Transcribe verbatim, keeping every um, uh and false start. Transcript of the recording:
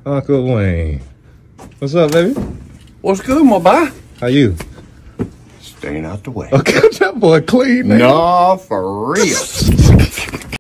Uncle Wayne. What's up, baby? What's good, my boy? How you? Staying out the way. Okay, that boy clean, man. Nah, for real.